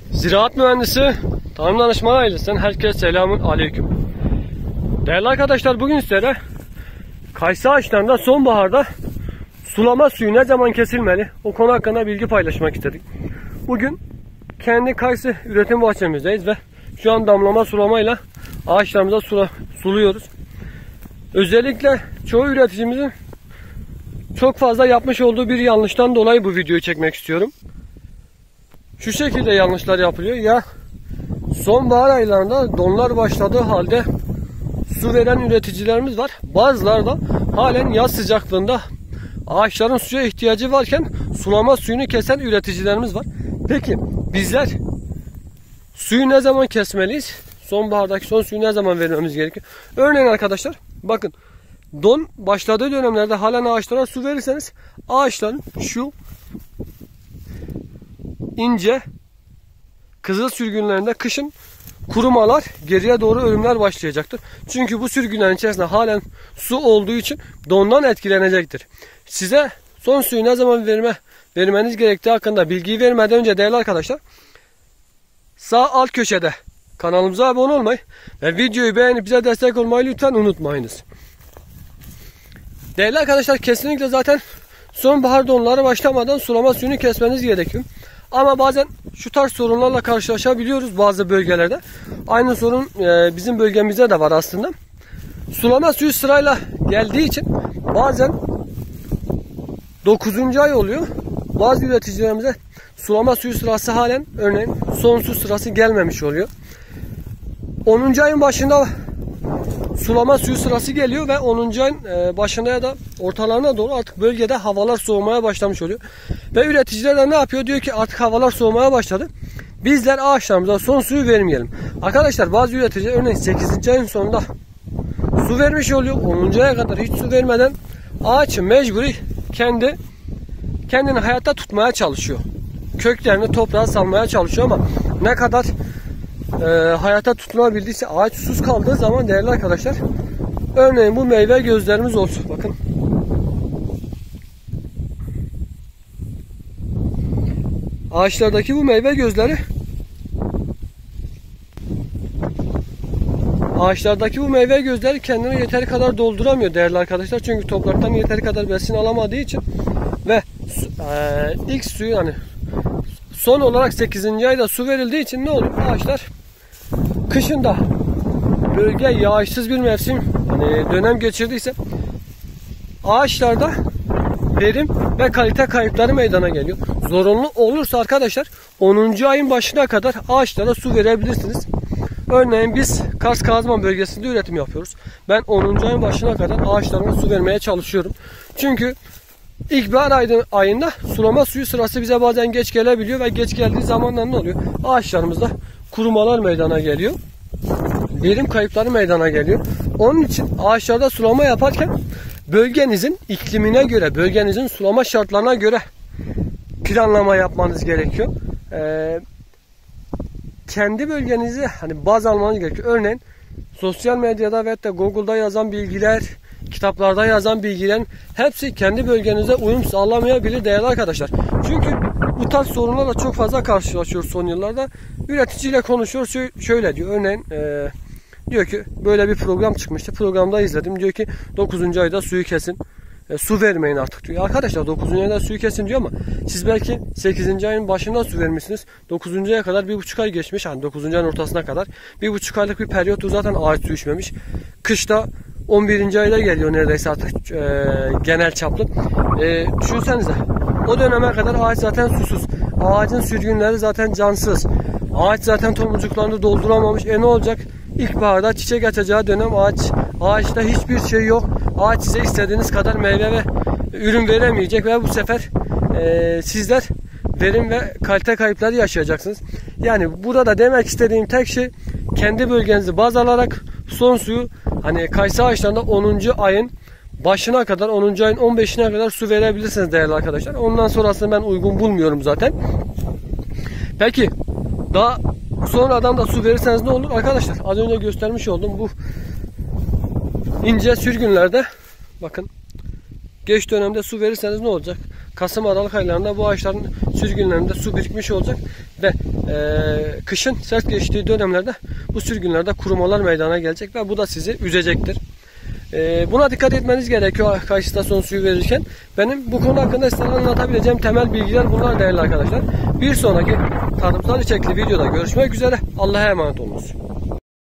Ziraat Mühendisi Tarım Danışmanı ailesinden herkese selamun aleyküm. Değerli arkadaşlar, bugün sizlere kayısı ağaçlarında sonbaharda sulama suyu ne zaman kesilmeli o konu hakkında bilgi paylaşmak istedik. Bugün kendi kayısı üretim bahçemizdeyiz ve şu an damlama sulamayla ağaçlarımıza suluyoruz. Özellikle çoğu üreticimizin çok fazla yapmış olduğu bir yanlıştan dolayı bu videoyu çekmek istiyorum. Şu şekilde yanlışlar yapılıyor. Ya sonbahar aylarında donlar başladığı halde su veren üreticilerimiz var. Bazıları da halen yaz sıcaklığında ağaçların suya ihtiyacı varken sulama suyunu kesen üreticilerimiz var. Peki bizler suyu ne zaman kesmeliyiz? Sonbahardaki son suyu ne zaman vermemiz gerekiyor? Örneğin arkadaşlar, bakın, don başladığı dönemlerde halen ağaçlara su verirseniz ağaçların şu ince kızıl sürgünlerinde kışın kurumalar, geriye doğru ölümler başlayacaktır. Çünkü bu sürgünlerin içerisinde halen su olduğu için dondan etkilenecektir. Size son suyu ne zaman vermeniz gerektiği hakkında bilgiyi vermeden önce değerli arkadaşlar, sağ alt köşede kanalımıza abone olmayı ve videoyu beğenip bize destek olmayı lütfen unutmayınız. Değerli arkadaşlar, kesinlikle zaten sonbahar donları başlamadan sulama suyunu kesmeniz gerekiyor. Ama bazen şu tarz sorunlarla karşılaşabiliyoruz bazı bölgelerde. Aynı sorun bizim bölgemizde de var aslında. Sulama suyu sırayla geldiği için bazen 9. ay oluyor. Bazı üreticilerimize sulama suyu sırası halen, örneğin son su sırası gelmemiş oluyor. 10. ayın başında sulama suyu sırası geliyor ve 10. ayın başına ya da ortalarına doğru artık bölgede havalar soğumaya başlamış oluyor. Ve üreticiler de ne yapıyor? Diyor ki artık havalar soğumaya başladı, bizler ağaçlarımıza son suyu vermeyelim. Arkadaşlar, bazı üreticiler örneğin 8. ayın sonunda su vermiş oluyor. 10. aya kadar hiç su vermeden ağaç mecburi kendini hayatta tutmaya çalışıyor. Köklerini toprağa salmaya çalışıyor ama ne kadar hayata tutunabildiyse, ağaç susuz kaldığı zaman değerli arkadaşlar, örneğin bu meyve gözlerimiz olsun. Bakın, ağaçlardaki bu meyve gözleri kendini yeteri kadar dolduramıyor değerli arkadaşlar. Çünkü topraktan yeteri kadar besin alamadığı için ve ilk suyu, yani son olarak 8. ayda su verildiği için ne oluyor? Ağaçlar kışında bölge yağışsız bir mevsim, dönem geçirdiyse ağaçlarda verim ve kalite kayıpları meydana geliyor. Zorunlu olursa arkadaşlar 10. ayın başına kadar ağaçlara su verebilirsiniz. Örneğin biz Kars Kazman bölgesinde üretim yapıyoruz. Ben 10. ayın başına kadar ağaçlarıma su vermeye çalışıyorum. Çünkü İlkbahar ayında sulama suyu sırası bize bazen geç gelebiliyor ve geç geldiği zamanlar ne oluyor? Ağaçlarımızda kurumalar meydana geliyor. Verim kayıpları meydana geliyor. Onun için ağaçlarda sulama yaparken bölgenizin iklimine göre, bölgenizin sulama şartlarına göre planlama yapmanız gerekiyor. Kendi bölgenizi baz almanız gerekiyor. Örneğin sosyal medyada ve hatta Google'da yazan bilgiler, kitaplarda yazan bilgilerin hepsi kendi bölgenize uyum sağlamayabilir değerli arkadaşlar. Çünkü bu tarz sorunlarla çok fazla karşılaşıyoruz son yıllarda. Üreticiyle konuşuyoruz, şöyle diyor. Örneğin diyor ki böyle bir program çıkmıştı. Programda izledim. Diyor ki 9. ayda suyu kesin. Su vermeyin artık diyor. Arkadaşlar 9. ayda suyu kesin diyor ama siz belki 8. ayın başında su vermişsiniz. 9. aya kadar 1,5 ay geçmiş. 9. ayın ortasına kadar 1,5 aylık bir periyot zaten ağaç su içmemiş. Kışta 11. ayda geliyor neredeyse artık genel çaplı. Düşünsenize, o döneme kadar ağaç zaten susuz. Ağacın sürgünleri zaten cansız. Ağaç zaten tomurcuklarını dolduramamış. Ne olacak? İlkbaharda çiçek açacağı dönem ağaçta hiçbir şey yok. Ağaç size istediğiniz kadar meyve ve ürün veremeyecek ve bu sefer sizler verim ve kalite kayıpları yaşayacaksınız. Yani burada demek istediğim tek şey, kendi bölgenizi baz alarak son suyu kayısı ağaçlarında 10. ayın başına kadar, 10. ayın 15'ine kadar su verebilirsiniz değerli arkadaşlar. Ondan sonrasını ben uygun bulmuyorum zaten. Peki daha sonradan da su verirseniz ne olur? Arkadaşlar, az önce göstermiş olduğum bu ince sürgünlerde bakın, geç dönemde su verirseniz ne olacak? Kasım Aralık aylarında bu ağaçların sürgünlerinde su birikmiş olacak ve kışın sert geçtiği dönemlerde bu sürgünlerde kurumalar meydana gelecek ve bu da sizi üzecektir. Buna dikkat etmeniz gerekiyor kayısıda suyu verirken. Benim bu konu hakkında size anlatabileceğim temel bilgiler bunlar değerli arkadaşlar. Bir sonraki tarımsal içerikli videoda görüşmek üzere. Allah'a emanet olunuz.